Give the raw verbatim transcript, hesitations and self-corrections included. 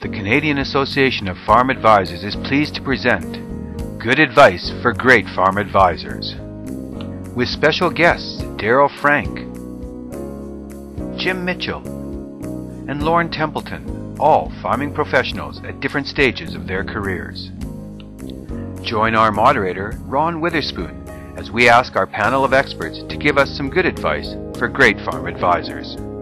the Canadian Association of Farm Advisors is pleased to present Good Advice for Great Farm Advisors, with special guests Daryl Frank, Jim Mitchell, and Lauren Templeton, all farming professionals at different stages of their careers. Join our moderator, Ron Witherspoon, as we ask our panel of experts to give us some good advice for great farm advisors.